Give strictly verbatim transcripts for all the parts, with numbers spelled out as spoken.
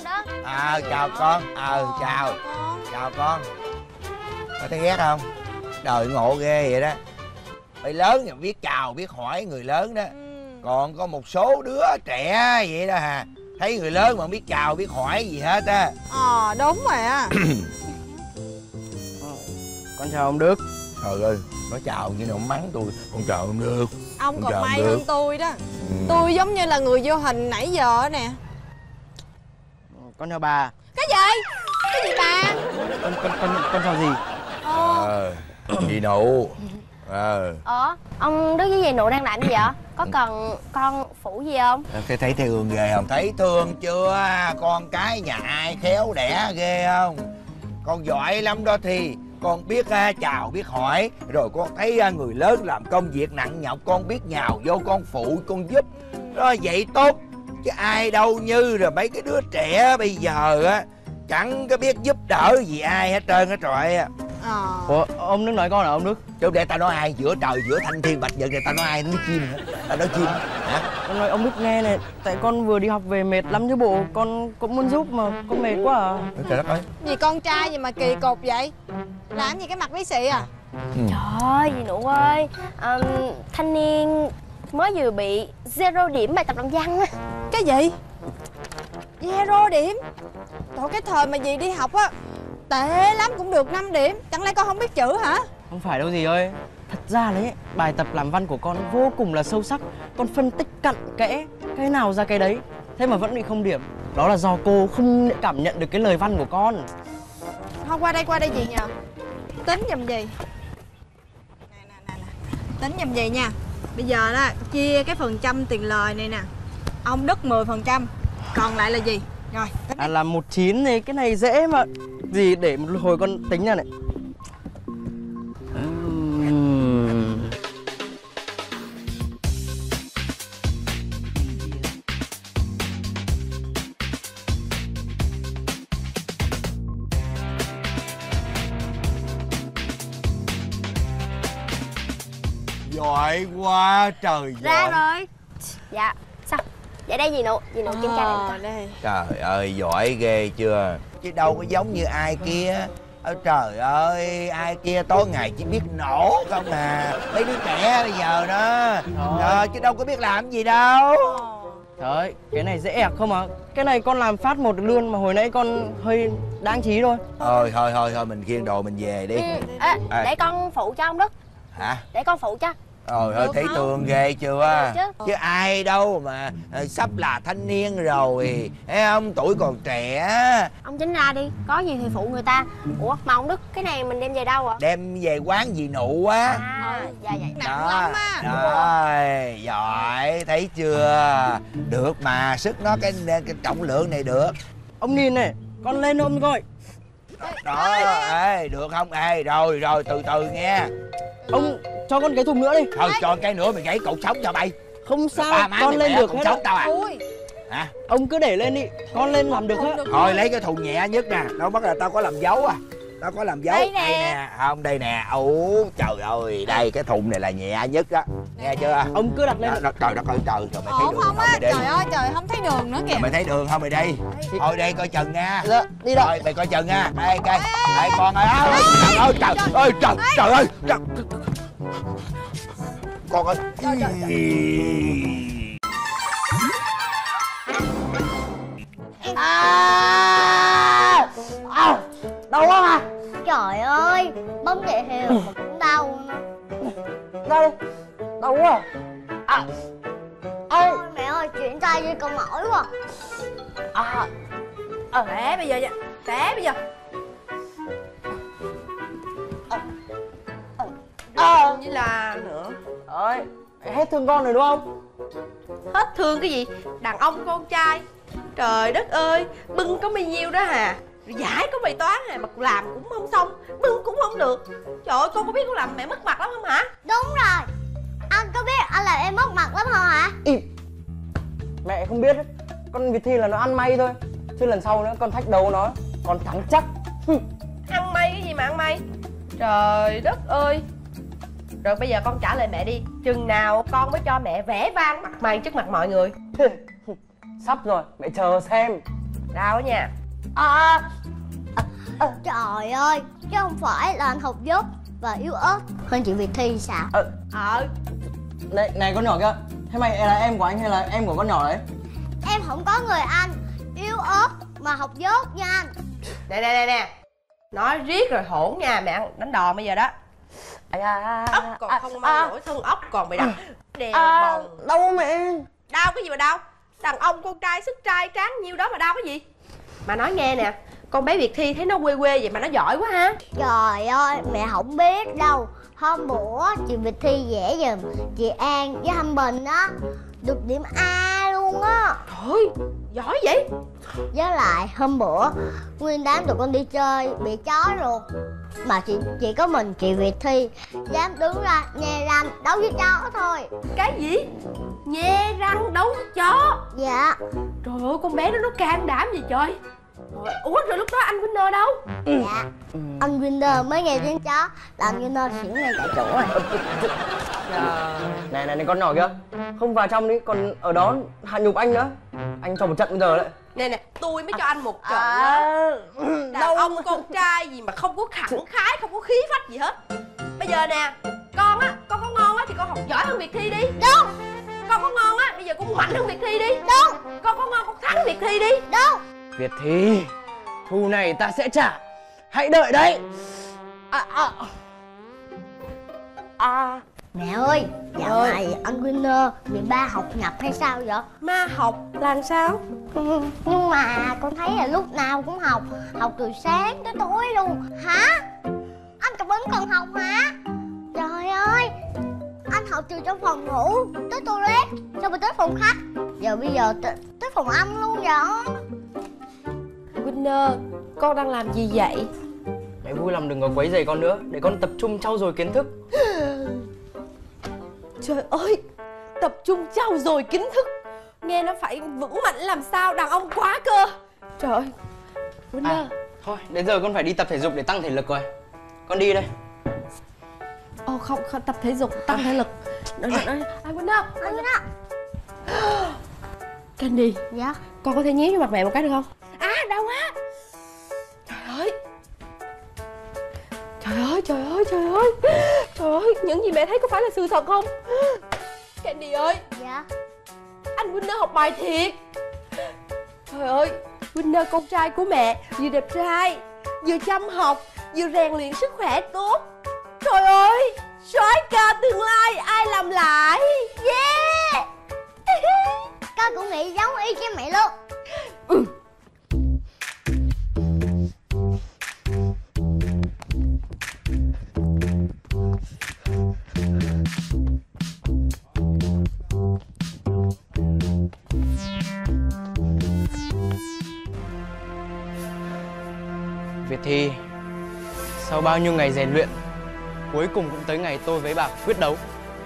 Đức. À chào con. Ờ à, chào. Chào con. Mày thấy ghét không? Đời ngộ ghê vậy đó. Mày lớn thì biết chào biết hỏi người lớn đó. Ừ. Còn có một số đứa trẻ vậy đó hà. Thấy người lớn mà không biết chào biết hỏi gì hết á. Ờ à, đúng rồi á. Con chào ông Đức. Trời ơi, nói chào như nào mắng tôi. Con chào ông Đức. Ông còn may hơn tôi đó. Ừ. Tôi giống như là người vô hình nãy giờ nè. Con chào bà. Cái gì? Cái gì bà? Con con con con chào gì? Ờ à, dì Nụ. Ờ Ờ ông Đức với dì Nụ đang làm gì vậy? Có cần con phụ gì không? Thấy thấy thương ghê không? Thấy thương chưa? Con cái nhà ai khéo đẻ ghê không? Con giỏi lắm đó Thi. Con biết uh, chào biết hỏi. Rồi con thấy uh, người lớn làm công việc nặng nhọc, con biết nhào vô con phụ con giúp. Đó vậy tốt. Chứ ai đâu như rồi mấy cái đứa trẻ bây giờ á chẳng có biết giúp đỡ gì ai hết trơn á trời. À. Ủa ông Đức nói con là ông Đức? Chứ để tao nói ai? Giữa trời giữa thanh thiên bạch nhật này tao nói ai? Nói chim hả? Tao nói chim hả? Con nói ông Đức nghe này. Tại con vừa đi học về mệt lắm chứ bộ. Con cũng muốn giúp mà con mệt quá à. Trời đất ơi. Gì con trai gì mà kỳ cục vậy? Làm gì cái mặt bí xị à? Ừ. Trời ơi dì Nụ ơi, um, thanh niên mới vừa bị zero điểm bài tập làm văn á. Cái gì? Zero điểm? Trời, cái thời mà dì đi học á tệ lắm cũng được năm điểm. Chẳng lẽ con không biết chữ hả? Không phải đâu dì ơi. Thật ra đấy, bài tập làm văn của con vô cùng là sâu sắc. Con phân tích cặn kẽ, cái nào ra cái đấy. Thế mà vẫn bị không điểm. Đó là do cô không cảm nhận được cái lời văn của con. Thôi qua đây, qua đây dì nhờ. Tính giùm dì. Nè, nè, nè, nè. Tính giùm dì nha. Bây giờ đó, chia cái phần trăm tiền lời này nè. Ông Đức mười phần trăm. Còn lại là gì? Rồi, tính à, là một chín thì cái này dễ mà. Gì để một hồi con tính ra này. uhm. Giỏi quá trời giỏi. Ra rồi. Dạ sao? Dạ đây dì Nụ. Dì Nụ kiểm tra lại đây. Trời ơi giỏi ghê chưa? Chứ đâu có giống như ai kia. Ôi trời ơi, ai kia tối ngày chỉ biết nổ không à. Mấy đứa trẻ bây giờ đó. Trời, chứ đâu có biết làm gì đâu. Trời ơi, cái này dễ ẹc không à. Cái này con làm phát một luôn mà hồi nãy con hơi đáng trí thôi. Thôi thôi thôi thôi mình khiêng đồ mình về đi. ừ. à, à. Để con phụ cho ông Đức. Hả? Để con phụ cho. Rồi thôi thấy thương ghê chưa? Chứ. Chứ ai đâu mà sắp là thanh niên rồi. Thấy không? Tuổi còn trẻ. Ông chính ra đi. Có gì thì phụ người ta. Ủa mà ông Đức cái này mình đem về đâu ạ? Đem về quán dì Nụ á. À dạ vậy. Nặng lắm á. Rồi giỏi. Thấy chưa? Được mà. Sức nó cái, cái trọng lượng này được. Ông nhìn này. Con lên ôm coi. Đó. Ê, được không? Ê rồi rồi từ từ nghe. Ông cho con cái thùng nữa đi. Thôi cho cái nữa mày gãy cột sống cho bay. Không sao, con lên được hết sống tao à. Ui. Hả? Ông cứ để lên đi, con lên làm được hết. Thôi lấy cái thùng nhẹ nhất nè. Đâu bắt là tao có làm dấu à. Tao có làm dấu. Đây nè. Đây nè. Không đây nè. Ủa trời ơi. Đây cái thùng này là nhẹ nhất đó. Nghe chưa? Ông cứ đặt lên. Đó, trời đất ơi trời. Rồi mày thấy Ổn đường không không á? mày đi. Trời ơi trời, không thấy đường nữa kìa. Rồi mày thấy đường không mày đi. Thôi đây coi chừng nha. Dạ, đi đâu? Rồi mày coi chừng nha. Đây coi. Đây con ơi. Trời ơi trời ơi trời trời ơi. Trời. Con ơi. Trời, trời, trời. À, à, đau quá mà. Trời ơi, bấm vậy heo mà cũng đau nữa. Đâu? Đau quá. À, ôi mẹ ơi, chuyển tay với con mỏi quá. À, à té bây giờ nha. Té bây giờ. Ờ như là nữa. Ơi, hết thương con rồi đúng không? Hết thương cái gì? Đàn ông con trai. Trời đất ơi, bưng có bao nhiêu đó hà. Giải có bài toán hà mà làm cũng không xong, bưng cũng không được. Trời ơi, con có biết con làm mẹ mất mặt lắm không hả? Đúng rồi. Anh có biết anh làm em mất mặt lắm không hả? Im. Mẹ không biết. Con Việt Thi là nó ăn may thôi. Chứ lần sau nữa con thách đấu nó, con thắng chắc. Ăn may cái gì mà ăn may? Trời đất ơi. Rồi bây giờ con trả lời mẹ đi. Chừng nào con mới cho mẹ vẽ vang mặt mày trước mặt mọi người? Sắp rồi, mẹ chờ xem. Đau nha. À, à, à, trời ơi, chứ không phải là anh học dốt và yếu ớt hơn chị Việt Thi sao? Ờ, Ờ. này, này con nhỏ kia, thế mày là em của anh hay là em của con nhỏ đấy? Em không có người anh yếu ớt mà học dốt nha anh. Nè nè nè nè, nói riết rồi hỗn nha, mẹ ăn đánh đòn bây giờ đó. À, à, Ốc còn à, không mang à, nổi thân ốc còn bị đập đèn à, bồng. đau mẹ. Đau cái gì mà đau? Đàn ông con trai sức trai tráng nhiêu đó mà đau cái gì? Mà nói nghe nè, con bé Việt Thi thấy nó quê quê vậy mà nó giỏi quá ha. Trời ơi, mẹ không biết đâu. Hôm bữa chị Việt Thi vẽ giùm chị An với Thanh Bình á, được điểm A luôn á. Trời, giỏi vậy. Với lại hôm bữa nguyên đám tụi con đi chơi bị chó ruột, mà chỉ chỉ có mình chị Việt Thi dám đứng ra nhe răng đấu với chó thôi. Cái gì? Nhe răng đấu với chó? Dạ. Trời ơi, con bé đó nó can đảm gì trời. Rồi, ủa rồi lúc đó anh Winner đâu? Dạ. Anh Winner mới nghe tiếng chó làm Winner xỉu ngay tại chỗ rồi. Này này này con nhỏ kia, không vào trong đi, còn ở đó hạ nhục anh nữa. Anh cho một trận bây giờ đấy. Nè nè, tôi mới cho anh một trận À, đó. Đàn ông con trai gì mà không có khẳng khái, không có khí phách gì hết. Bây giờ nè, con á, con có ngon á thì con học giỏi hơn Việt Thi đi. Đúng. Con có ngon á, bây giờ con mạnh hơn Việt Thi đi. Đúng. Con có ngon, con thắng Việt Thi đi. Đúng. Việt Thi, thù này ta sẽ trả. Hãy đợi đấy. À, à. À. Mẹ ơi, dạo Ơi. này anh Winner bị ba học nhập hay sao vậy? Ma học là làm sao? Ừ, nhưng mà con thấy là lúc nào cũng học, học từ sáng tới tối luôn. Hả? Anh Cẩm Bính còn học hả? Trời ơi, anh học từ trong phòng ngủ tới toilet, xong rồi tới phòng khách, giờ bây giờ tới, tới phòng ăn luôn vậy. Winner, con đang làm gì vậy? Mẹ vui lòng đừng có quấy rầy con nữa, để con tập trung trau dồi kiến thức. Trời ơi, tập trung trau dồi kiến thức. Nghe nó phải vững mạnh làm sao, đàn ông quá cơ. Trời ơi, Winner. À, thôi, đến giờ con phải đi tập thể dục để tăng thể lực rồi. Con đi đây. Ồ không, không, tập thể dục, tăng thể lực. Nói, nói, nói. À, Winner, Anh Winner. Candy, Dạ. con có thể nhéo vô mặt mẹ một cái được không? À, đau quá. Trời ơi. Trời ơi, trời ơi, trời ơi. Trời ơi, những gì mẹ thấy có phải là sự thật không? Candy ơi, Dạ. anh Winner học bài thiệt. Trời ơi, Winner con trai của mẹ vừa đẹp trai, vừa chăm học, vừa rèn luyện sức khỏe tốt. Trời ơi, soái ca tương lai ai làm lại. Yeah. Con cũng nghĩ giống y chang mẹ luôn. Ừ. Việt Thi, sau bao nhiêu ngày rèn luyện, cuối cùng cũng tới ngày tôi với bà quyết đấu.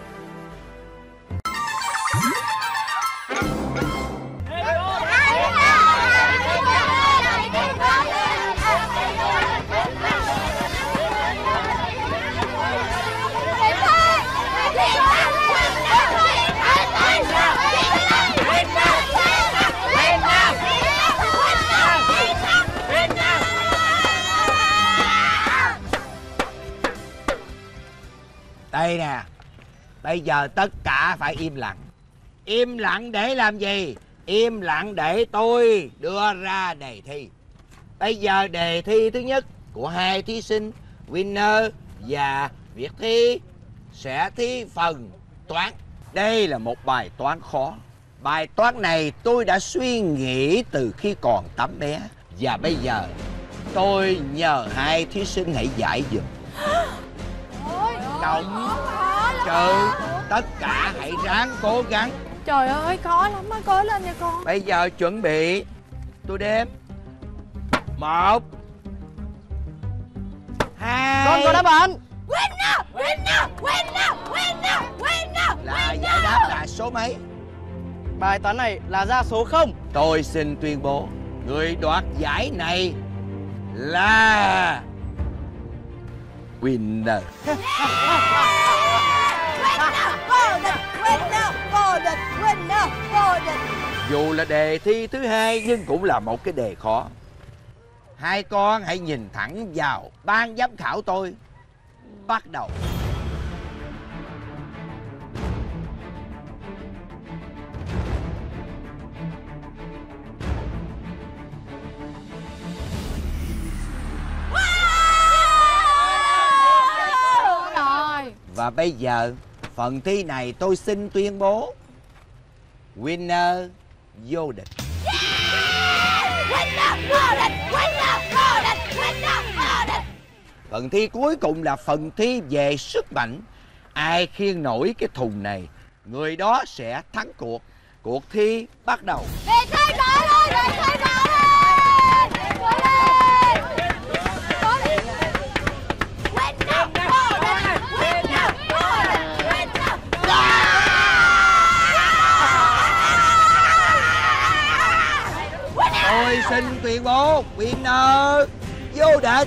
Đây nè, bây giờ tất cả phải im lặng. Im lặng để làm gì? Im lặng để tôi đưa ra đề thi. Bây giờ đề thi thứ nhất của hai thí sinh Winner và Việt Thi sẽ thi phần toán. Đây là một bài toán khó. Bài toán này tôi đã suy nghĩ từ khi còn tấm bé. Và bây giờ tôi nhờ hai thí sinh hãy giải giùm. Cộng trừ tất cả hãy ráng cố gắng. Trời ơi, khó lắm á, cố lên nha con. Bây giờ chuẩn bị. Tôi đếm. Một, hai. Con có đáp án. Winner, winner, winner, winner, winner. Là giải đáp là số mấy? Bài toán này là ra số không. Tôi xin tuyên bố người đoạt giải này là Winner. Winner, vô địch, winner, vô địch, winner, vô địch. Dù là đề thi thứ hai nhưng cũng là một cái đề khó. Hai con hãy nhìn thẳng vào ban giám khảo tôi. Bắt đầu. Rồi. Và bây giờ phần thi này tôi xin tuyên bố winner vô địch. Phần thi cuối cùng là phần thi về sức mạnh. Ai khiêng nổi cái thùng này, người đó sẽ thắng cuộc. Cuộc thi bắt đầu. Đề thi nổi lên, đề thi nổi lên. Nổi lên. Winner, vô địch. Winner, vô địch. Winner. Tôi xin tuyên bố winner vô địch.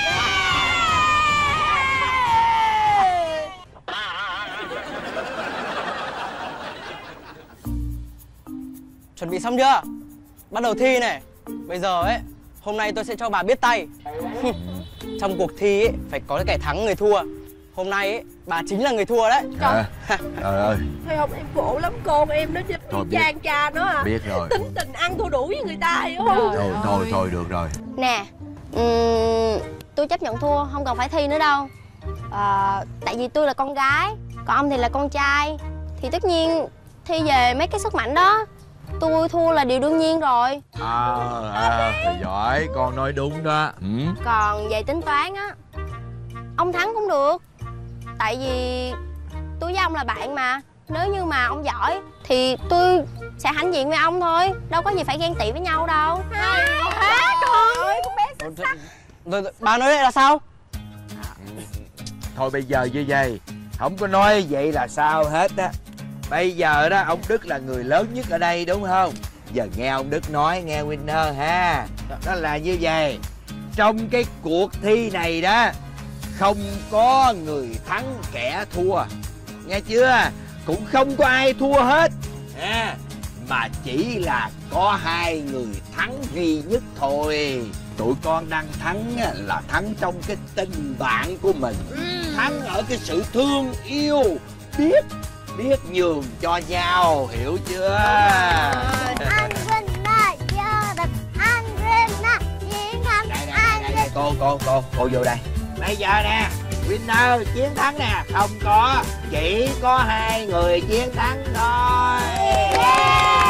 Chuẩn bị xong chưa? Bắt đầu thi này. Bây giờ ấy, hôm nay tôi sẽ cho bà biết tay. Trong cuộc thi ấy, phải có kẻ thắng người thua. Hôm nay ấy, bà chính là người thua đấy. Trời ơi. Thấy không, em khổ lắm, con em nó Thôi, đi trang cha nó à. Biết rồi. Tính tình ăn thua đủ với người ta, hiểu không? Thôi thôi thôi được rồi. Nè, ừm, tôi chấp nhận thua, không cần phải thi nữa đâu. à, Tại vì tôi là con gái, còn ông thì là con trai. Thì tất nhiên thi về mấy cái sức mạnh đó, tôi thua là điều đương nhiên rồi. À, à giỏi, con nói đúng đó. Ừ. Còn về tính toán á, ông thắng cũng được. Tại vì tôi với ông là bạn mà. Nếu như mà ông giỏi thì tôi sẽ hãnh diện với ông thôi. Đâu có gì phải ghen tị với nhau đâu. Hay quá con. Con bé Rồi, rồi, rồi, bà nói đây là sao? Thôi bây giờ như vậy, không có nói vậy là sao hết á. Bây giờ đó ông Đức là người lớn nhất ở đây đúng không? Giờ nghe ông Đức nói, nghe winner ha. Đó là như vậy. Trong cái cuộc thi này đó, không có người thắng kẻ thua, nghe chưa? Cũng không có ai thua hết à, mà chỉ là có hai người thắng duy nhất thôi. Tụi con đang thắng là thắng trong cái tình bạn của mình, thắng ở cái sự thương yêu, biết biết nhường cho nhau, hiểu chưa? Anh winner vô địch, anh winner chiến thắng. Đây đây đây, đây, đây. Cô cô cô cô vô đây. Bây giờ nè, winner chiến thắng nè, không có, chỉ có hai người chiến thắng thôi. Yeah.